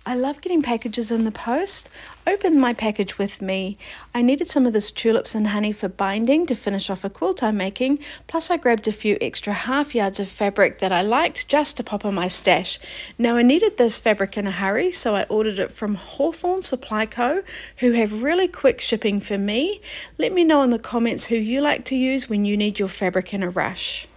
I love getting packages in the post. Open my package with me. I needed some of this tulips and honey for binding to finish off a quilt I'm making, plus I grabbed a few extra half yards of fabric that I liked just to pop in my stash. Now I needed this fabric in a hurry, so I ordered it from Hawthorne Supply Co, who have really quick shipping for me. Let me know in the comments who you like to use when you need your fabric in a rush.